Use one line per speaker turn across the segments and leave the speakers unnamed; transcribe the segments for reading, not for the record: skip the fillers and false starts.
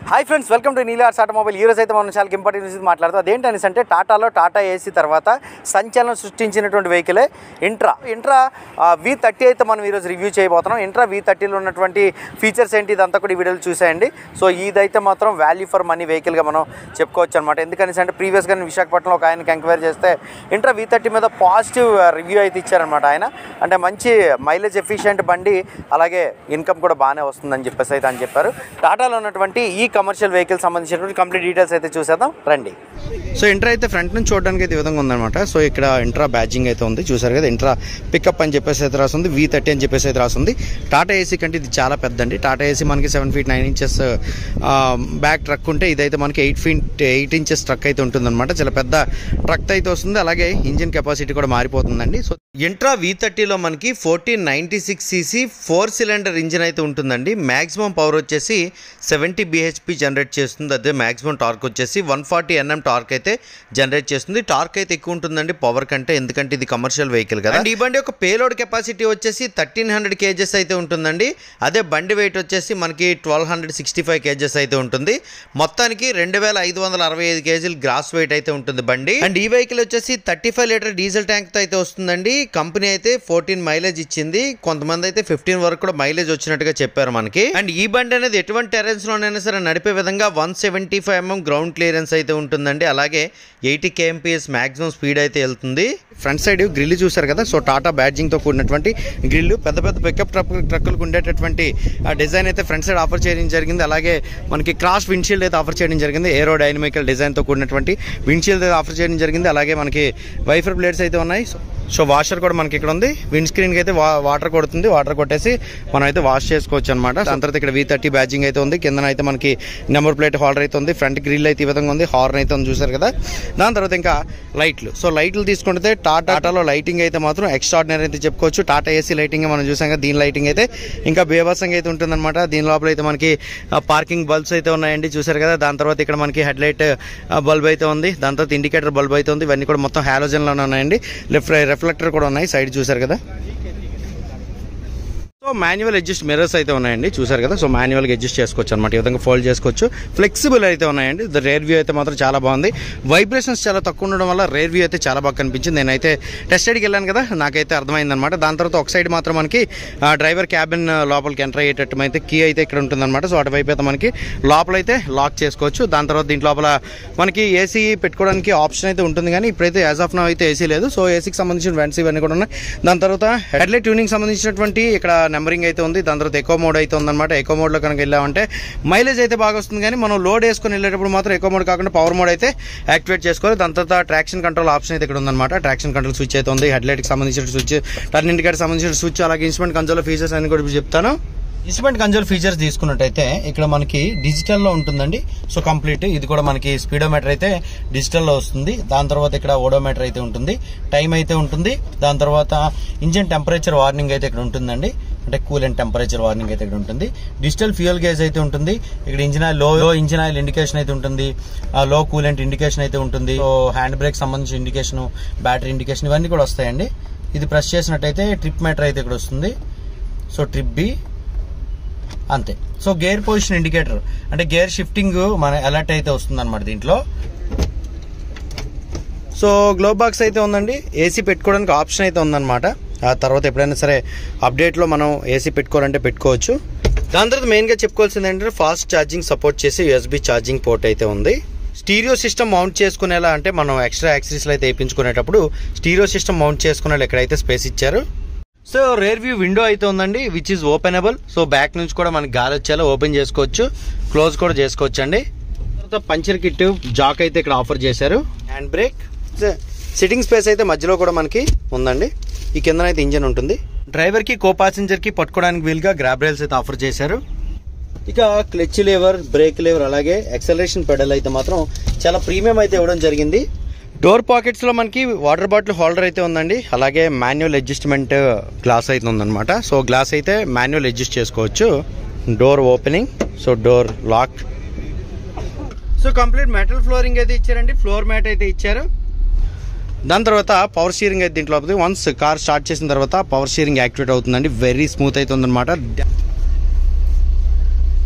Hi friends, welcome to Neelu automobile. ఈ రోజు అయితే మనం చాలా ఇంపార్టెంట్ న్యూస్ మాట్లాడుతాం. అదేంటనేసి అంటే టాటాలో టాటా ఏసీ తర్వాత సంచలనం సృష్టించినటువంటి వెహికలే ఇంట్రా V30 అయితే మనం ఈరోజు రివ్యూ చేయబోతున్నాం. ఇంట్రా V30లో ఉన్నటువంటి ఫీచర్స్ ఏంటి ఇదంతా కూడా ఈ వీడియోలో చూసేయండి. సో ఇదైతే మాత్రం వాల్యూ ఫర్ మనీ వెహికల్గా మనం చెప్పుకోవచ్చు అనమాట. ఎందుకనేసి అంటే ప్రీవియస్గా నేను విశాఖపట్నంలో ఒక ఆయనకి ఎంక్వైరీ చేస్తే ఇంట్రా V30 మీద పాజిటివ్ రివ్యూ అయితే ఇచ్చారనమాట ఆయన. అంటే మంచి మైలేజ్ ఎఫిషియెంట్ బండి, అలాగే ఇన్కమ్ కూడా బాగానే వస్తుందని చెప్పేసి అయితే అని చెప్పారు. టాటాలో ఉన్నటువంటి ఈ కమర్షియల్ వెహికల్ సంబంధించినటువంటి కంప్లీట్ డీటెయిల్స్ అయితే చూసేద్దాం రండి. సో ఇంట్రా అయితే ఫ్రంట్ నుంచి చూడడానికి అయితే ఈ విధంగా ఉందన్నమాట. సో ఇక్కడ ఇంట్రా బ్యాడ్జింగ్ అయితే ఉంది, చూసారు కదా. ఇంట్రా పికప్ అని చెప్పేసి అయితే రాస్తుంది, V30 అని చెప్పేసి అయితే రాస్తుంది. టాటా ఏసీ కంటే ఇది చాలా పెద్దండి. టాటా ఏసీ మనకి 7 feet 9 inches బ్యాక్ ట్రక్ ఉంటే ఇదైతే మనకి 8 feet 8 inches ట్రక్ అయితే ఉంటుందన్నమాట. చాలా పెద్ద ట్రక్ అయితే వస్తుంది. అలాగే ఇంజిన్ కెపాసిటీ కూడా మారిపోతుందండి. సో ఇంట్రా V30లో మనకి 1496cc 4 cylinder ఇంజిన్ అయితే ఉంటుందండి. మ్యాక్సిమం పవర్ వచ్చేసి 70 bhp జనరేట్ చేస్తుంది. అదే మ్యాక్సిమం టార్క్ వచ్చేసి 140 Nm టార్క్ అయితే జనరేట్ చేస్తుంది. టార్క్ అయితే ఎక్కువ ఉంటుందండి పవర్ కంటే, ఎందుకంటే ఇది కమర్షియల్ వెహికల్ కదా. అండ్ ఈ బండి యొక్క పేలోడ్ కెపాసిటీ వచ్చేసి 1300 kgs అయితే ఉంటుందండి. అదే బండి వెయిట్ వచ్చేసి మనకి 1265 kgs అయితే ఉంటుంది. మొత్తానికి 2565 kg గ్రాస్ వెయిట్ అయితే ఉంటుంది బండి. అండ్ ఈ వెహికల్ వచ్చేసి 35 లీటర్ డీజిల్ ట్యాంక్ తో అయితే వస్తుందండి. కంపెనీ అయితే 14 మైలేజ్ ఇచ్చింది, కొంతమంది అయితే 15 వరకు కూడా మైలేజ్ వచ్చినట్టుగా చెప్పారు మనకి. అండ్ ఈ బండి అనేది ఎటువంటి టెరెన్స్ లోనైనా సరే నడిపే విధంగా 175 mm గ్రౌండ్ క్లియరెన్స్ అయితే ఉంటుందండి. అలాగే 80 kmph మాక్సిమం స్పీడ్ అయితే వెళ్తుంది. ఫ్రంట్ సైడ్ గ్రిల్ చూసారు కదా. సో టాటా బ్యాడ్జింగ్ తో కూడినటువంటి గ్రిల్, పెద్ద పెద్ద పికప్ ట్రక్కులకు ఉండేటటువంటి డిజైన్ అయితే ఫ్రంట్ సైడ్ ఆఫర్ చేయడం జరిగింది. అలాగే మనకి క్రాస్ విండ్షీల్డ్ అయితే ఆఫర్ చేయడం జరిగింది. ఏరో డైనమికల్ డిజైన్ తో కూడినటువంటి విండ్షీల్డ్ అయితే ఆఫర్ చేయడం జరిగింది. అలాగే మనకి వైఫర్ బ్లేడ్స్ అయితే ఉన్నాయి. సో వాషర్ కూడా మనకి ఇక్కడ ఉంది. విండ్ స్క్రీన్ కి అయితే వాటర్ కొడుతుంది. వాటర్ కొట్టేసి మనం అయితే వాష్ చేసుకోవచ్చు అనమాట. దాని తర్వాత ఇక్కడ V30 బ్యాడ్జింగ్ అయితే ఉంది. కింద అయితే మనకి నెంబర్ ప్లేట్ హోల్డర్ అయితే ఉంది. ఫ్రంట్ గ్రిల్ అయితే ఈ విధంగా ఉంది. హార్న్ అయితే ఉంది, చూసారు కదా. దాని తర్వాత ఇంకా లైట్లు. సో లైట్లు తీసుకుంటే టాటాలో లైటింగ్ అయితే మాత్రం ఎక్స్ట్రాడినరీ అయితే చెప్పుకోవచ్చు. టాటా ఏసీ లైటింగ్ మనం చూసాం కదా, దీని లైటింగ్ అయితే ఇంకా బేభత్సంగా అయితే ఉంటుందన్నమాట. దీని లోపల అయితే మనకి పార్కింగ్ బల్బ్స్ అయితే ఉన్నాయండి, చూసారు కదా. దాని తర్వాత ఇక్కడ మనకి హెడ్ లైట్ బల్బ్ అయితే ఉంది. దాని తర్వాత ఇండికేటర్ బల్బ్ అయితే ఉంది. ఇవన్నీ కూడా మొత్తం హాలోజన్ లోనే ఉన్నాయండి. రిఫ్లెక్టర్ కూడా ఉన్నాయి సైడ్, చూసారు కదా. సో మాన్యువల్ అడ్జస్ట్ మిర్రర్స్ అయితే ఉన్నాయండి, చూసారు కదా. సో మాన్యువల్గా అడ్జస్ట్ చేసుకోవచ్చు అనమాట. ఈ విధంగా ఫోల్డ్ చేసుకోవచ్చు. ఫ్లెక్సిబుల్ అయితే ఉన్నాయండి. రేర్ వ్యూ అయితే మాత్రం చాలా బాగుంది. వైబ్రేషన్స్ చాలా తక్కువ ఉండడం వల్ల రేర్ వ్యూ అయితే చాలా బాగా కనిపించింది. నేనైతే టెస్ట్ రైడ్కి వెళ్ళాను కదా, నాకైతే అర్థమైంది అనమాట. దాని తర్వాత ఒక సైడ్ మాత్రం మనకి డ్రైవర్ క్యాబిన్ లోపలికి ఎంటర్ అయ్యేటట్టు అయితే కీ అయితే ఇక్కడ ఉంటుందన్నమాట. సో అటువైపు అయితే మనకి లోపలైతే లాక్ చేసుకోవచ్చు. దాని తర్వాత దీంట్ లోపల మనకి ఏసీ పెట్టుకోవడానికి ఆప్షన్ అయితే ఉంటుంది, కానీ ఇప్పుడైతే యాజ్ ఆఫ్ నౌ అయితే ఏసీ లేదు. సో ఏసీకి సంబంధించిన వెంట్స్ ఇవన్నీ కూడా ఉన్నాయి. దాని తర్వాత హెడ్లైట్ ట్యూనింగ్ సంబంధించినటువంటి ఇక్కడ నెంబరింగ్ అయితే ఉంది. దాని తర్వాత ఎకో మోడ్ అయితే ఉందన్నమాట. ఎకో మోడ్ లో కనుక వెళ్ళామంటే మైలేజ్ అయితే బాగా వస్తుంది, కానీ మనం లోడ్ వేసుకుని వెళ్ళేటప్పుడు మాత్రం ఎకో మోడ్ కాకుండా పవర్ మోడ్ అయితే యాక్టివేట్ చేసుకోవాలి. దాని తర్వాత ట్రాక్షన్ కంట్రోల్ ఆప్షన్ అయితే ఇక్కడ ఉందన్నమాట. ట్రాక్షన్ కంట్రోల్ స్విచ్ అయితే ఉంది. హెడ్ లైట్ కి సంబంధించిన స్విచ్, టర్న్ ఇండికేటర్ సంబంధించిన స్విచ్, అలాగే ఇన్స్ట్రుమెంట్ కన్సోల్ ఫీచర్స్ అని కూడా చెప్తాను. ఇన్స్ట్రుమెంట్ కన్సోల్ ఫీచర్స్ తీసుకున్నట్టయితే ఇక్కడ మనకి డిజిటల్ లో ఉంటుందండి. సో కంప్లీట్ ఇది కూడా మనకి స్పీడోమీటర్ అయితే డిజిటల్ లో వస్తుంది. దాని తర్వాత ఇక్కడ ఓడోమీటర్ అయితే ఉంటుంది, టైం అయితే ఉంటుంది. దాని తర్వాత ఇంజిన్ టెంపరేచర్ వార్నింగ్ అయితే ఇక్కడ ఉంటుందండి. అంటే కూలెంట్ టెంపరేచర్ వార్నింగ్ అయితే ఇక్కడ ఉంటుంది. డిజిటల్ ఫ్యూయల్ గేజ్ అయితే ఉంటుంది. ఇక్కడ engine oil low engine oil indication అయితే ఉంటుంది. లో కూలెంట్ ఇండికేషన్ అయితే ఉంటుంది. సో హ్యాండ్ బ్రేక్ సంబంధించిన ఇండికేషన్, బ్యాటరీ ఇండికేషన్ ఇవన్నీ కూడా వస్తాయండి. ఇది ప్రెస్ చేసినట్టయితే ట్రిప్ మీటర్ అయితే ఇక్కడ వస్తుంది. సో ట్రిప్ బి అంతే. సో గేర్ పొజిషన్ ఇండికేటర్ అంటే గేర్ షిఫ్టింగ్ మన అలర్ట్ అయితే వస్తుంది అనమాట దీంట్లో. సో గ్లో బాక్స్ అయితే ఉందండి. ఏసీ పెట్టుకోవడానికి ఆప్షన్ అయితే ఉందన్నమాట. ఆ తర్వాత ఎప్పుడైనా సరే అప్డేట్లో మనం ఏసీ పెట్టుకోవాలంటే పెట్టుకోవచ్చు. దాని తర్వాత మెయిన్గా చెప్పుకోవాల్సింది ఏంటంటే ఫాస్ట్ ఛార్జింగ్ సపోర్ట్ చేసి USB ఛార్జింగ్ పోర్ట్ అయితే ఉంది. స్టీరియో సిస్టమ్ మౌంట్ చేసుకునేలా అంటే మనం ఎక్స్ట్రా యాక్సెసరీస్లో అయితే వేయించుకునేటప్పుడు స్టీరియో సిస్టమ్ మౌంట్ చేసుకునేలా ఎక్కడైతే స్పేస్ ఇచ్చారు. సో రేర్ వ్యూ విండో అయితే ఉందండి, which is openable. So back నుంచి కూడా మనకి గాలి వచ్చేలా ఓపెన్ చేసుకోవచ్చు, క్లోజ్ కూడా చేసుకోవచ్చు అండి. తర్వాత పంచర్ కిట్, జాక్ అయితే ఇక్కడ ఆఫర్ చేశారు. హ్యాండ్ బ్రేక్, సిట్టింగ్ స్పేస్ అయితే మధ్యలో కూడా మనకి ఉందండి. ఈ కింద అయితే ఇంజన్ ఉంటుంది. డ్రైవర్ కి కో పాసెంజర్ కి పట్టుకోవడానికి వీలుగా గ్రాబ్ రైల్స్ అయితే ఆఫర్ చేశారు. ఇక క్లచ్ లివర్, బ్రేక్ లివర్, అలాగే యాక్సలరేషన్ పెడల్ అయితే మాత్రం చాలా ప్రీమియం అయితే ఇవ్వడం జరిగింది. డోర్ పాకెట్స్ లో మనకి వాటర్ బాటిల్ హోల్డర్ అయితే ఉందండి. అలాగే మాన్యువల్ అడ్జస్ట్మెంట్ గ్లాస్ అయితే ఉందన్నమాట. సో గ్లాస్ అయితే మాన్యువల్ అడ్జస్ట్ చేసుకోవచ్చు. Door opening, so door lock. So complete metal flooring అయితే ఇచ్చారండి. ఫ్లోర్ మ్యాట్ అయితే ఇచ్చారు. దాని తర్వాత పవర్ స్టీరింగ్ అయితే దీంట్లో వన్స్ కార్ స్టార్ట్ చేసిన తర్వాత పవర్ స్టీరింగ్ యాక్టివేట్ అవుతుందండి. వెరీ స్మూత్ అయితే ఉందన్నమాట.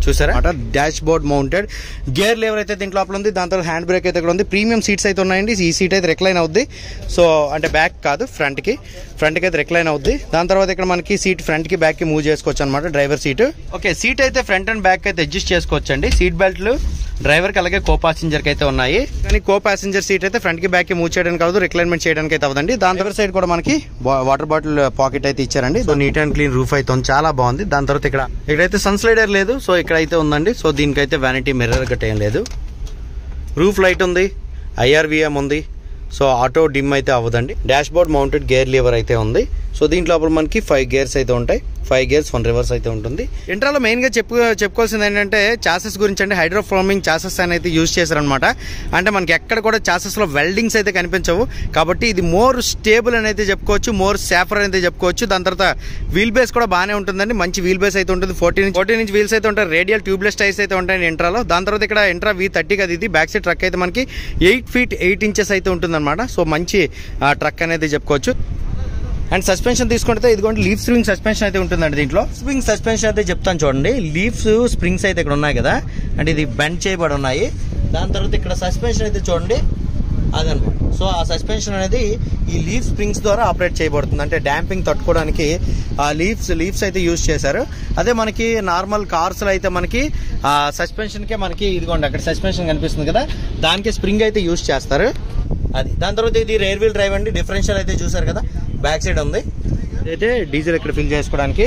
చూసారా dashboard mounted gear lever అయితే దీంట్లో లోపల ఉంది. దాని తర్వాత హ్యాండ్ బ్రేక్ అయితే ఇక్కడ ఉంది. ప్రీమియం సీట్స్ అయితే ఉన్నాయండి. ఈ సీట్ అయితే రిక్లైన్ అవుద్ది. సో అంటే బ్యాక్ కాదు ఫ్రంట్ కి అయితే రిక్లైన్ అవుద్ది. దాని తర్వాత ఇక్కడ మనకి సీట్ ఫ్రంట్ కి బ్యాక్ కి మూవ్ చేసుకోవచ్చు అనమాట డ్రైవర్ సీట్. ఓకే, సీట్ అయితే ఫ్రంట్ అండ్ బ్యాక్ అయితే అడ్జస్ట్ చేసుకోవచ్చు అండి. సీట్ బెల్ట్లు డ్రైవర్ కి అలాగే కో పాసెంజర్ కి అయితే ఉన్నాయి. కానీ కో పాసెంజర్ సీట్ అయితే ఫ్రంట్ కి బ్యాక్ కి మూవ్ చేయడానికి కాదు, రిక్లైన్మెంట్ చేయడానికి అయితే అవదండి. దాని తర్వాత సైడ్ కూడా మనకి వాటర్ బాటిల్ పాకెట్ అయితే ఇచ్చారండి. So neat and clean roof అయితే చాలా బాగుంది. దాని తర్వాత ఇక్కడైతే సన్ స్లైడర్ లేదు. సో ఇక్కడైతే ఉందండి. సో దీనికైతే వ్యానిటీ మిర్రర్ గట్ట ఏం లేదు. రూఫ్ లైట్ ఉంది, IRVM ఉంది. సో ఆటో డిమ్ అయితే అవ్వదండి. Dashboard mounted gear lever అయితే ఉంది. సో దీంట్లో మనకి 5 గేర్స్ అయితే ఉంటాయి. 5 గేర్స్ 1 రివర్స్ అయితే ఉంటుంది. ఇంట్రాలో మెయిన్ గా చెప్పుకోవాల్సింది ఏంటంటే చాసెస్ గురించి అండి. హైడ్రోఫార్మింగ్ చాసెస్ అయితే యూజ్ చేశారనమాట. అంటే మనకి ఎక్కడ కూడా చాసెస్ లో వెల్డింగ్స్ అయితే కనిపించవు. కాబట్టి ఇది మోర్ స్టేబుల్ అని అయితే చెప్పుకోవచ్చు, మోర్ సేఫర్ అయితే చెప్పుకోవచ్చు. దాని తర్వాత వీల్ బేస్ కూడా బాగానే ఉంటుందండి. మంచి వీల్ బేస్ అయితే ఉంటుంది. 14 ఇంచ్ వీల్స్ అయితే ఉంటాయి. రేడియల్ ట్యూబ్లెస్ టైర్స్ అయితే ఉంటాయి ఇంట్రాలో. దాని తర్వాత ఇక్కడ ఇంట్రా V30 కదా ఇది. బ్యాక్ సైడ్ ట్రక్ అయితే మనకి 8 feet 8 inches అయితే ఉంటుందన్నమాట. సో మంచి ట్రక్ అనేది చెప్పుకోవచ్చు. అండ్ సస్పెన్షన్ తీసుకుంటే ఇదిగోండి లీఫ్ స్ప్రింగ్ సస్పెన్షన్ అయితే ఉంటుందండి. దీంట్లో స్ప్రింగ్ సస్పెన్షన్ అయితే చెప్తాను చూడండి. లీఫ్స్ స్ప్రింగ్స్ అయితే ఇక్కడ ఉన్నాయి కదా, అంటే ఇది బెండ్ చేయబడి ఉన్నాయి. దాని తర్వాత ఇక్కడ సస్పెన్షన్ అయితే చూడండి అదనమాట. సో ఆ సస్పెన్షన్ అనేది ఈ లీఫ్ స్ప్రింగ్స్ ద్వారా ఆపరేట్ చేయబడుతుంది. అంటే డాంపింగ్ తట్టుకోవడానికి ఆ లీఫ్స్ అయితే యూజ్ చేశారు. అదే మనకి నార్మల్ కార్స్ లో అయితే మనకి ఆ సస్పెన్షన్ కే మనకి ఇదిగోండి అక్కడ సస్పెన్షన్ కనిపిస్తుంది కదా, దానికి స్ప్రింగ్ అయితే యూజ్ చేస్తారు. అది దాని తర్వాత ఇది రేర్ వీల్ డ్రైవ్ అండి. డిఫరెన్షియల్ అయితే చూసారు కదా, బ్యాక్ సైడ్ ఉంది. అయితే డీజిల్ ఇక్కడ ఫిల్ చేసుకోవడానికి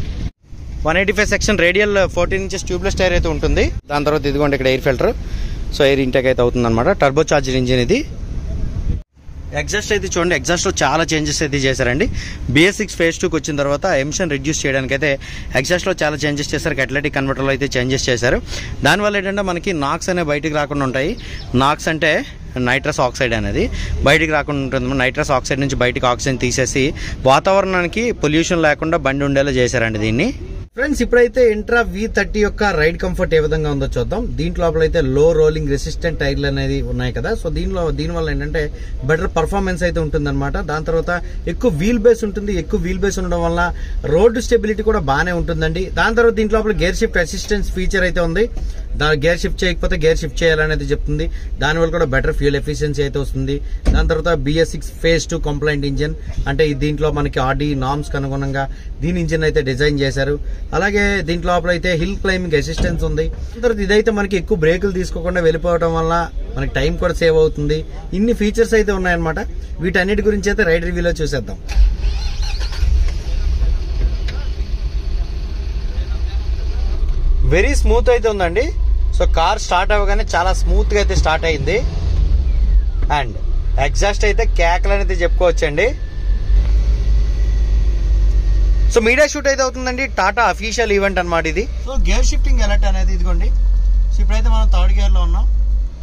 185 section radial 14 inches tubeless tyre అయితే ఉంటుంది. దాని తర్వాత ఇదిగోండి ఇక్కడ air filter. So air intake అయితే అవుతుంది అనమాట. టర్బో చార్జర్ ఇంజిన్ ఇది. ఎగ్జాస్ట్ అయితే చూడండి, ఎగ్జాస్ట్ లో చాలా చేంజెస్ అయితే చేశారండి. Bs6 Phase 2 వచ్చిన తర్వాత ఎమిషన్ రిడ్యూస్ చేయడానికి అయితే ఎగ్జాస్ట్ లో చాలా చేంజెస్ చేశారు. క్యాటలిటిక్ కన్వర్టర్ లో అయితే చేంజెస్ చేశారు. దానివల్ల ఏంటంటే మనకి నాక్స్ అనేవి బయటికి రాకుండా ఉంటాయి. నాక్స్ అంటే నైట్రస్ ఆక్సైడ్ అనేది బయటికి రాకుండా ఉంటుంది. నైట్రస్ ఆక్సైడ్ నుంచి బయటికి ఆక్సిజన్ తీసేసి వాతావరణానికి పొల్యూషన్ లేకుండా బండి ఉండేలా చేశారండి దీన్ని. ఫ్రెండ్స్ ఇప్పుడైతే ఇంట్రా V30 యొక్క రైడ్ కంఫర్ట్ ఏ విధంగా ఉందో చూద్దాం. దీంట్లో అయితే లో రోలింగ్ రెసిస్టెంట్ టైర్లు అనేది ఉన్నాయి కదా. సో దీనివల్ల ఏంటంటే బెటర్ పర్ఫార్మెన్స్ అయితే ఉంటుందన్నమాట. దాని తర్వాత ఎక్కువ వీల్ బేస్ ఉంటుంది. ఎక్కువ వీల్ బేస్ ఉండడం వల్ల రోడ్డు స్టెబిలిటీ కూడా బాగానే ఉంటుందండి. దాని తర్వాత దీంట్లో గేర్ షిఫ్ట్ అసిస్టెన్స్ ఫీచర్ అయితే ఉంది. గేర్ షిఫ్ట్ చేయకపోతే గేర్ షిఫ్ట్ చేయాలనేది చెప్తుంది. దానివల్ల కూడా బెటర్ ఫ్యూయల్ ఎఫిషియన్సీ అయితే వస్తుంది. దాని తర్వాత Bs6 Phase 2 కంప్లైంట్ ఇంజిన్, అంటే దీంట్లో మనకి RD నార్మ్స్ అనుగుణంగా దీని ఇంజిన్ అయితే డిజైన్ చేశారు. అలాగే దీంట్లో అయితే హిల్ క్లైంబింగ్ అసిస్టెన్స్ ఉంది. తర్వాత ఇదైతే మనకి ఎక్కువ బ్రేకులు తీసుకోకుండా వెళ్ళిపోవడం వల్ల మనకి టైం కూడా సేవ్ అవుతుంది. ఇన్ని ఫీచర్స్ అయితే ఉన్నాయన్నమాట. వీటన్నిటి గురించి అయితే రైడ్ రివ్యూలో చూసేద్దాం. వెరీ స్మూత్ అయితే ఉందండి. సో కార్ స్టార్ట్ అవ్వగానే చాలా స్మూత్ గా అయితే స్టార్ట్ అయింది. అండ్ ఎగ్జాస్ట్ అయితే కేకలు అనేది చెప్పుకోవచ్చండి. సో మీడియా షూట్ అయితే అవుతుందండి. టాటా అఫీషియల్ ఈవెంట్ అనమాట ఇది. సో గేర్ షిఫ్టింగ్ అలర్ట్ అనేది ఇదిగోండి. సో ఇప్పుడైతే మనం 3rd గేర్ లో ఉన్నాం.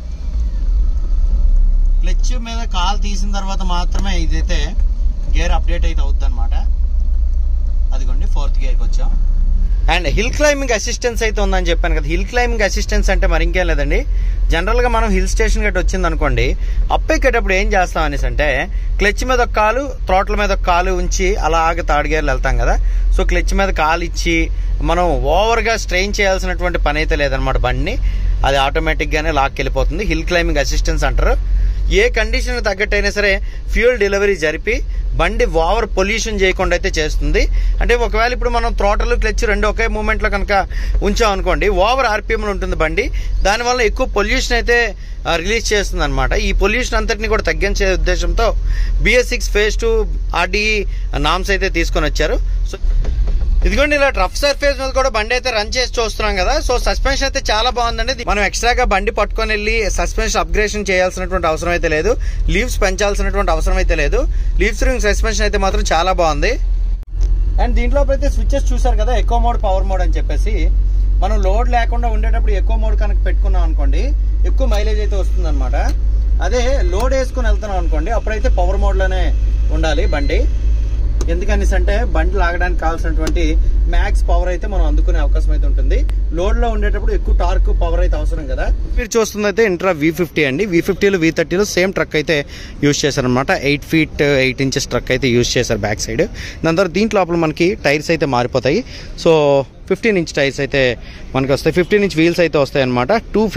క్లచ్ మీద కాల్ తీసిన తర్వాత మాత్రమే ఇదైతే గేర్ అప్డేట్ అయితే అవుతుంది అనమాట. అదిగోండి 4th గేర్కి వచ్చాం. అండ్ హిల్ క్లైంబింగ్ అసిస్టెన్స్ అయితే ఉందని చెప్పాను కదా. హిల్ క్లైంబింగ్ అసిస్టెన్స్ అంటే మరి ఇంకేం లేదండి. జనరల్ గా మనం హిల్ స్టేషన్ గట్టి వచ్చింది అనుకోండి, అప్ ఎక్కేటప్పుడు ఏం చేస్తాం అనేసి అంటే క్లచ్ మీద ఒక కాలు, థ్రాట్ల మీద ఒక కాలు ఉంచి అలాగే 3rd గేర్లు వెళ్తాం కదా. సో క్లచ్ మీద కాలు ఇచ్చి మనం ఓవర్ గా స్ట్రెయిన్ చేయాల్సినటువంటి పని అయితే లేదనమాట. బండిని అది ఆటోమేటిక్ గానే లాక్కెళ్ళిపోతుంది. హిల్ క్లైంబింగ్ అసిస్టెన్స్ అంటారు. ఏ కండిషన్ తగ్గట్టయినా సరే ఫ్యూయల్ డెలివరీ జరిపి బండి ఓవర్ పొల్యూషన్ చేయకుండా అయితే చేస్తుంది. అంటే ఒకవేళ ఇప్పుడు మనం థ్రాటల్ క్లచ్ రెండు ఒకే మూమెంట్ లో కనుక ఉంచాం అనుకోండి, ఓవర్ RPM లో ఉంటుంది బండి. దానివల్ల ఎక్కువ పొల్యూషన్ అయితే రిలీజ్ చేస్తుంది అనమాట. ఈ పొల్యూషన్ అంతటిని కూడా తగ్గించే ఉద్దేశంతో Bs6 Phase 2 RDE నామ్స్ అయితే తీసుకొని వచ్చారు. సో ఇదిగోండి ఇలా రఫ్ సర్ఫేస్ మీద కూడా బండి అయితే రన్ చేసి చూస్తున్నాం కదా. సో సస్పెన్షన్ అయితే చాలా బాగుందండి. మనం ఎక్స్ట్రాగా బండి పట్టుకొని వెళ్ళి సస్పెన్షన్ అప్గ్రేషన్ చేయాల్సినటువంటి అవసరం అయితే లేదు. లీవ్స్ పెంచాల్సినటువంటి అవసరం అయితే లేదు. లీవ్ స్ప్రింగ్ సస్పెన్షన్ అయితే మాత్రం చాలా బాగుంది. అండ్ దీంట్లో అయితే స్విచెస్ చూసారు కదా, ఎక్కువ మోడ్, పవర్ మోడ్ అని చెప్పేసి. మనం లోడ్ లేకుండా ఉండేటప్పుడు ఎక్కువ మోడ్ కనుక పెట్టుకున్నాం అనుకోండి, ఎక్కువ మైలేజ్ అయితే వస్తుంది అనమాట. అదే లోడ్ వేసుకుని వెళ్తున్నాం అనుకోండి, అప్పుడైతే పవర్ మోడ్ లోనే ఉండాలి బండి. ఎందుకనేసి అంటే బండి లాగడానికి కావాల్సినటువంటి మ్యాక్స్ పవర్ అయితే మనం అందుకునే అవకాశం అయితే ఉంటుంది. లోడ్ లో ఉండేటప్పుడు ఎక్కువ టార్క్ పవర్ అయితే అవసరం కదా. మీరు చూస్తుంది అయితే ఇంట్రా V50 అండి. V50లో V30లో సేమ్ ట్రక్ అయితే యూజ్ చేశారనమాట. 8 feet 8 inches ట్రక్ అయితే యూజ్ చేశారు బ్యాక్ సైడ్. దాని తర్వాత దీంట్లో లోపల మనకి టైర్స్ అయితే మారిపోతాయి. సో 15-inch టైర్స్ అయితే మనకి వస్తాయి. 15-inch వీల్స్ అయితే వస్తాయి అనమాట.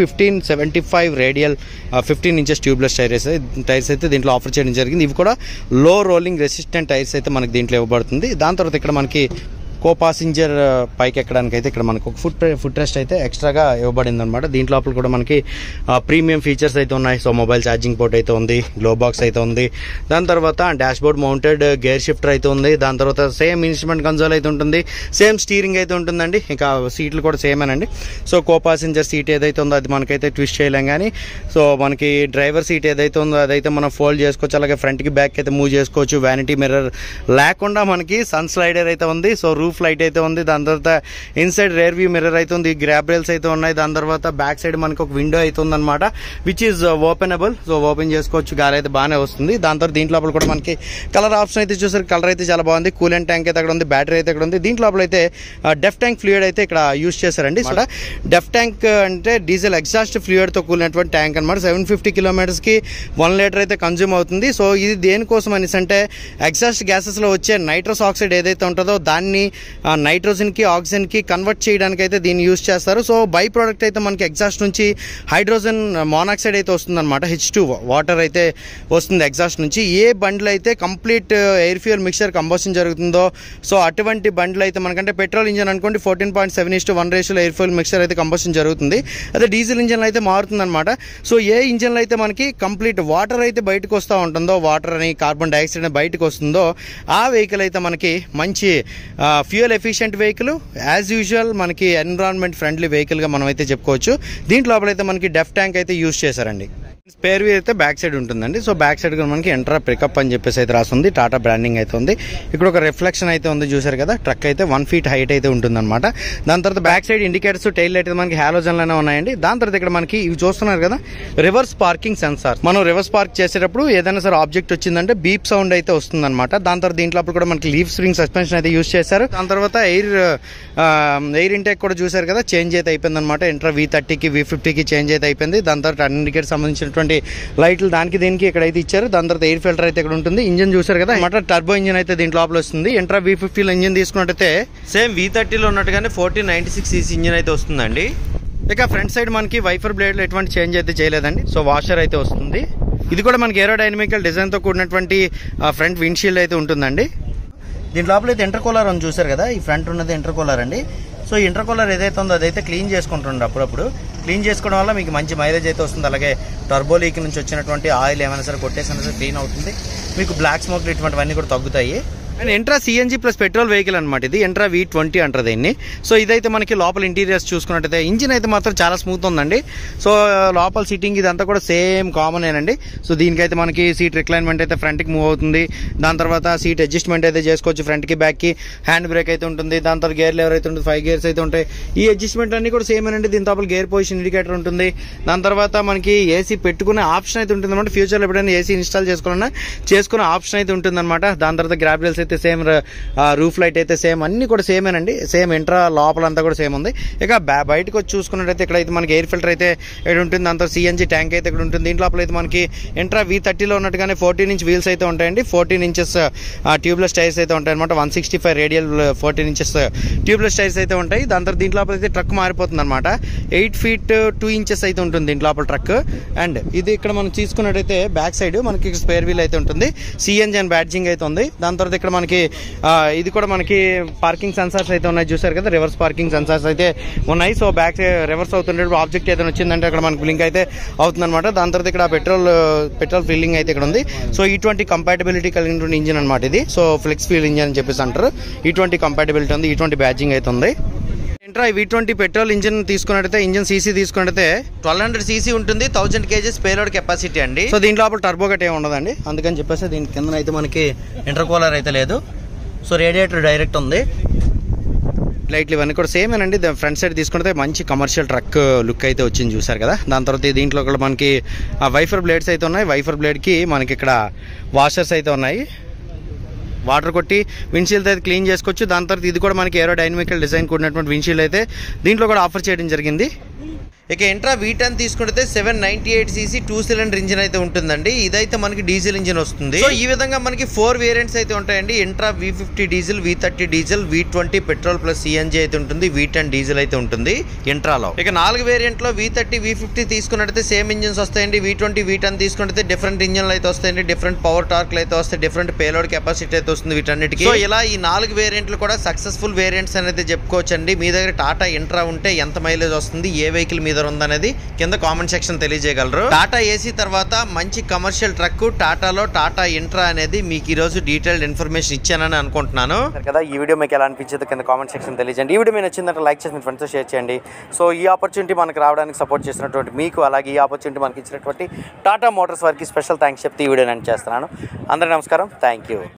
215/75 రేడియల్ 15 inches ట్యూబ్లెస్ టైర్స్ అయితే దీంట్లో ఆఫర్ చేయడం జరిగింది. ఇవి కూడా లో రోలింగ్ రెసిస్టెంట్ టైర్స్ అయితే మనకి దీంట్లో ఇవ్వబడుతుంది. దాని తర్వాత ఇక్కడ మనకి కో పాసింజర్ పైకి ఎక్కడానికి అయితే ఇక్కడ మనకు ఒక ఫుట్ రెస్ట్ అయితే ఎక్స్ట్రాగా ఇవ్వబడింది అనమాట. దీంట్లో లోపల కూడా మనకి ప్రీమియం ఫీచర్స్ అయితే ఉన్నాయి. సో మొబైల్ ఛార్జింగ్ పోర్ట్ అయితే ఉంది, గ్లో బాక్స్ అయితే ఉంది. దాని తర్వాత dashboard mounted gear shifter అయితే ఉంది. దాని తర్వాత సేమ్ ఇన్స్ట్రుమెంట్ కన్సోల్ అయితే ఉంటుంది, సేమ్ స్టీరింగ్ అయితే ఉంటుందండి. ఇంకా సీట్లు కూడా సేమేనండి. సో కో పాసింజర్ సీట్ ఏదైతే ఉందో అది మనకైతే ట్విస్ట్ చేయలేం. కానీ సో మనకి డ్రైవర్ సీట్ ఏదైతే ఉందో అదైతే మనం ఫోల్డ్ చేసుకోవచ్చు. అలాగే ఫ్రంట్కి బ్యాక్ అయితే మూవ్ చేసుకోవచ్చు. వ్యానిటీ మిర్రర్ లేకుండా మనకి సన్ స్లైడర్ అయితే ఉంది. సో రూఫ్ లైట్ అయితే ఉంది. దాని తర్వాత ఇన్సైడ్ రేర్ వ్యూ మిర్రర్ అయితే ఉంది, గ్రాబ్ రైల్స్ అయితే ఉన్నాయి. దాని తర్వాత బ్యాక్ సైడ్ మనకి ఒక విండో అయితే ఉందన్నమాట, which is openable. So open చేసుకోవచ్చు, గాలి అయితే బాగానే వస్తుంది. దాని తర్వాత దీంట్లో లోపల కూడా మనకి కలర్ ఆప్షన్ అయితే చూసారు, కలర్ అయితే చాలా బాగుంది. కూలెంట్ ట్యాంక్ అయితే అక్కడ ఉంది, బ్యాటరీ అయితే అక్కడ ఉంది. దీంట్లో లోపల అయితే డెఫ్ ట్యాంక్ ఫ్లూయిడ్ అయితే ఇక్కడ యూజ్ చేశారండి. సో డెఫ్ ట్యాంక్ అంటే డీజిల్ ఎగ్జాస్ట్ ఫ్లూయిడ్ తో కూలినటువంటి ట్యాంక్ అనమాట. 750 kilometers కి 1 liter అయితే కన్జ్యూమ్ అవుతుంది. సో ఇది దేనికోసం అనేసి అంటే ఎగ్జాస్ట్ గ్యాసెస్ లో వచ్చే నైట్రస్ ఆక్సైడ్ ఏదైతే ఉంటుందో దాన్ని నైట్రోజన్ కి ఆక్సిజన్ కి కన్వర్ట్ చేయడానికి అయితే దీన్ని యూజ్ చేస్తారు. సో బై ప్రోడక్ట్ అయితే మనకి ఎగ్జాస్ట్ నుంచి హైడ్రోజన్ మోనాక్సైడ్ అయితే వస్తుంది అనమాట. H2 వాటర్ అయితే వస్తుంది ఎగ్జాస్ట్ నుంచి. ఏ బండ్లు అయితే complete air fuel mixture combustion జరుగుతుందో సో అటువంటి బండ్లు అయితే మనకంటే పెట్రోల్ ఇంజన్ అనుకోండి 14.7:1 రేషియోలో ఎయిర్ ఫ్యూయల్ మిక్చర్ అయితే కంబషన్ జరుగుతుంది. అదే డీజిల్ ఇంజన్ అయితే మారుతుంది అనమాట. సో ఏ ఇంజన్లో అయితే మనకి కంప్లీట్ వాటర్ అయితే బయటకు వస్తూ ఉంటుందో, వాటర్ అని కార్బన్ డైఆక్సైడ్ అని బయటకు వస్తుందో ఆ వెహికల్ అయితే మనకి మంచి fuel efficient vehicle, as usual మనకి ఎన్విరాన్మెంట్ ఫ్రెండ్లీ వెహికల్ గా మనం అయితే చెప్పుకోవచ్చు. దీంట్లో లోపలైతే మనకి డెఫ్ ట్యాంక్ అయితే యూజ్ చేశారండి. స్పేర్ వీల్ అయితే బ్యాక్ సైడ్ ఉంటుందండి. సో బ్యాక్ సైడ్ మనకి ఎంట్రా పికప్ అని చెప్పేసి అయితే రాస్తుంది, టాటా బ్రాండింగ్ అయితే ఉంది. ఇక్కడ ఒక రిఫ్లెక్షన్ అయితే ఉంది చూసారు కదా. ట్రక్ అయితే 1 feet హైట్ అయితే ఉంటుందన్నమాట. దాని తర్వాత back side indicators, tail light మనకి హాలోజన్ లోనే ఉన్నాయండి. దాని తర్వాత ఇక్కడ మనకి ఇవి చూస్తున్నారు కదా రివర్స్ పార్కింగ్ సెన్సార్. మనం రివర్స్ పార్క్ చేసేటప్పుడు ఏదైనా సరే ఆబ్జెక్ట్ వచ్చిందంటే బీప్ సౌండ్ అయితే వస్తుంది అనమాట. దాని తర్వాత దీంట్లో కూడా మనకి లీవ్ స్ప్రింగ్ సస్పెన్షన్ అయితే యూజ్ చేశారు. దాని తర్వాత ఎయిర్ ఇంటేక్ కూడా చూసారు కదా చేంజ్ అయితే అయిపోయింది అనమాట. ఇంట్రా V30కి V50కి చేంజ్ అయితే అయిపోయింది. దాని తర్వాత ఇండికేటర్ సంబంధించినటువంటి లైట్లు దానికి దీనికి ఇక్కడైతే ఇచ్చారు. దాని తర్వాత ఎయిర్ ఫిల్టర్ అయితే ఇక్కడ ఉంటుంది. ఇంజన్ చూసారు కదా అన్నమాట, టర్బో ఇంజన్ అయితే దీంట్లో లోపల వస్తుంది. ఇంట్రా V50లో ఇంజన్ తీసుకున్నట్టయితే సేమ్ V30లో ఉన్నట్టుగానే 1496cc ఇంజన్ అయితే వస్తుందండి. ఇక ఫ్రంట్ సైడ్ మనకి వైఫర్ బ్లేడ్ లో ఎటువంటి చేంజ్ అయితే చేయలేదండి. సో వాషర్ అయితే వస్తుంది. ఇది కూడా మనకి ఏరోడైనమికల్ డిజైన్ తో కూడినటువంటి ఫ్రంట్ విండ్షీల్డ్ అయితే ఉంటుందండి. దీని లోపల అయితే ఇంటర్ కూలర్ అని చూసారు కదా, ఈ ఫ్రంట్ ఉన్నది ఇంటర్ కూలర్ అండి. సో ఇంటర్ కూలర్ ఏదైతే ఉందో అదైతే క్లీన్ చేసుకుంటుండే అప్పుడప్పుడు. క్లీన్ చేసుకోవడం వల్ల మీకు మంచి మైలేజ్ అయితే వస్తుంది. అలాగే టర్బో లీక్ నుంచి వచ్చినటువంటి ఆయిల్ ఏమైనా సరే కొట్టేసినా సరే క్లీన్ అవుతుంది. మీకు బ్లాక్ స్మోక్ ఇటువంటివన్నీ కూడా తగ్గుతాయి. And Intra CNG plus petrol vehicle అనమాట. ఇది ఎంట్రా V20 అంటారు దీన్ని. సో ఇదైతే మనకి లోపల ఇంటీరియర్స్ చూసుకున్నట్టయితే ఇంజిన్ అయితే మాత్రం చాలా స్మూత్ ఉందండి. సో లోపల సీటింగ్ ఇదంతా కూడా సేమ్ కామన్ ఏనండి. సో దీనికైతే మనకి సీట్ రిక్లైన్మెంట్ అయితే ఫ్రంట్కి మూవ్ అవుతుంది. దాని తర్వాత సీట్ అడ్జస్ట్మెంట్ అయితే చేసుకోవచ్చు. ఫ్రంట్కి బ్యాక్కి హ్యాండ్ బ్రేక్ అయితే ఉంటుంది. దాని తర్వాత గేర్ లెవర్ అయితే ఉంటుంది, 5 gears అయితే ఉంటాయి. ఈ అడ్జస్ట్మెంట్ అన్ని కూడా సేమ్ అండి. దీని లోపల గేర్ పొజిషన్ ఇండికేటర్ ఉంటుంది. దాని తర్వాత మనకి ఏసీ పెట్టుకునే ఆప్షన్ అయితే ఉంటుంది అనమాట. ఫ్యూచర్లో ఎప్పుడైనా ఏసీ ఇన్స్టాల్ చేసుకునే ఆప్షన్ అయితే ఉంటుంది అనమాట. దాని తర్వాత గ్రాబ్ రైల్స్ అయితే సేమ్, రూఫ్ లైట్ అయితే సేమ్, అన్ని కూడా సేమేనండి. సేమ్ ఇంట్రా లోపలంతా కూడా సేమ్ ఉంది. ఇక బయటకు వచ్చి చూసుకున్నట్టయితే ఇక్కడైతే మనకి ఎయిర్ ఫిల్టర్ అయితే ఇక్కడ ఉంటుంది. దాంతో సిఎన్జీ ట్యాంక్ అయితే ఇక్కడ ఉంటుంది. దీంట్లో అయితే మనకి ఇంట్రా V30లో ఉన్నట్టుగానే 14-inch వీల్స్ అయితే ఉంటాయండి. 14 inches ట్యూబ్లెస్ టైర్స్ అయితే ఉంటాయి అనమాట. 165 రేడియల్ 14 inches ట్యూబ్లెస్ టైర్స్ అయితే ఉంటాయి. దాని తర్వాత దీంట్లో అయితే ట్రక్ మారిపోతుంది అనమాట. 8 feet 2 inches అయితే ఉంటుంది దీంట్లో లోపల ట్రక్. అండ్ ఇది ఇక్కడ మనం తీసుకున్నట్టయితే బ్యాక్ సైడ్ మనకి స్పేర్ వీల్ అయితే ఉంటుంది. సిఎన్జీ అండ్ బ్యాడ్జింగ్ అయితే ఉంది. దాని తర్వాత ఇక్కడ మనకి ఇది కూడా మనకి పార్కింగ్ సెన్సార్స్ అయితే ఉన్నాయి చూసారు కదా. రివర్స్ పార్కింగ్ సెన్సార్స్ అయితే ఉన్నాయి. సో బ్యాక్ రివర్స్ అవుతుంటే ఆబ్జెక్ట్ ఏదైనా వచ్చిందంటే అక్కడ మనకి బ్లింక్ అయితే అవుతుంది అనమాట. దాని తర్వాత ఇక్కడ పెట్రోల్ ఫిల్లింగ్ అయితే ఇక్కడ ఉంది. సో ఇటువంటి కంపాటబిలిటీ కలిగినటువంటి ఇంజిన్ అనమాట ఇది. సో ఫ్లెక్స్ ఫ్యూల్ ఇంజిన్ అని చెప్పేసి అంటారు. ఇటువంటి కంపాటబిలిటీ ఉంది, ఇటువంటి బ్యాడ్జింగ్ అయితే ఉంది. ఇంట్రా V20 పెట్రోల్ ఇంజిన్ తీసుకున్నట్టయితే ఇంజిన్ సీసీ తీసుకున్నట్టయితే 1200 cc ఉంటుంది. 1000 kgs పేలోడ్ కెపాసిటీ అండి. సో దీంట్లో టర్బో గట్ ఏమి ఉండదండి. అందుకని చెప్పేసి దీని కింద అయితే మనకి ఇంటర్ కూలర్ అయితే లేదు. సో రేడియేటర్ డైరెక్ట్ ఉంది. లైట్లు ఇవన్నీ కూడా సేమ్ అండి. ఫ్రంట్ సైడ్ తీసుకుంటే మంచి కమర్షియల్ ట్రక్ లుక్ అయితే వచ్చింది చూసారు కదా. దాని తర్వాత దీంట్లో కూడా మనకి వైఫర్ బ్లేడ్స్ అయితే ఉన్నాయి. వైఫర్ బ్లేడ్కి మనకి ఇక్కడ వాషర్స్ అయితే ఉన్నాయి. వాటర్ కొట్టి విండ్షీల్డ్ అయితే క్లీన్ చేసుకోవచ్చు. దాని తర్వాత ఇది కూడా మనకి ఏరో డైనమికల్ డిజైన్ కూడినటువంటి విండ్షీల్డ్ అయితే దీంట్లో కూడా ఆఫర్ చేయడం జరిగింది. ఇక ఇంట్రా V10 తీసుకుంటే 798cc 2 సిలిండర్ ఇంజిన్ అయితే ఉంటుందండి. ఇదైతే మనకి డీజిల్ ఇంజిన్ వస్తుంది. సో ఈ విధంగా మనకి 4 వేరియంట్స్ అయితే ఉంటాయండి. Intra V50 diesel, V30 diesel, V20 petrol plus CNG అయితే ఉంటుంది, V10 డీజిల్ అయితే ఉంటుంది ఇంట్రాలో. ఇక 4 వేరియంట్ లో V30 V50 తీసుకున్నట్టయితే సేమ్ ఇంజిన్స్ వస్తాయండి. V20 V10 తీసుకుంటే డిఫరెంట్ ఇంజిన్లు అయితే వస్తాయండి, డిఫరెంట్ పవర్ టార్క్లు అయితే వస్తాయి, డిఫరెంట్ పేలోడ్ కెపాసిటీ అయితే వస్తుంది వీటన్నిటికీ. సో ఇలా ఈ 4 వేరియంట్లు కూడా సక్సెస్ఫుల్ వేరియంట్స్ అనేది చెప్పుకోవచ్చండి. మీ దగ్గర టాటా ఇంట్రా ఉంటే ఎంత మైలేజ్ వస్తుంది, ఏ వెహికల్ మీద ఉందనేది కింద కామెంట్ సెక్షన్ తెలియజేయగలరు. టాటా ఏసీ తర్వాత మంచి కమర్షియల్ ట్రక్ టాటాలో టాటా ఇంట్రా అనేది మీకు ఈ రోజు డీటెయిల్డ్ ఇన్ఫర్మేషన్ ఇచ్చానని అనుకుంటున్నాను కదా. ఈ వీడియో మీకు ఎలా అనిపించేది కింద కామెంట్ సెక్షన్ తెలియజేయండి. ఈ వీడియో మీకు నచ్చిందంటే లైక్ చేసి మీ ఫ్రెండ్స్తో షేర్ చేయండి. సో ఈ ఆపర్చునిటీ మనకు రావడానికి సపోర్ట్ చేసినటువంటి మీకు, అలాగే ఈ ఆపర్చునిటీ మనకి ఇచ్చినటువంటి టాటా మోటార్స్ వారికి స్పెషల్ థ్యాంక్స్ చెప్తే ఈ వీడియో నేను చేస్తున్నాను. అందరికీ నమస్కారం. Thank you.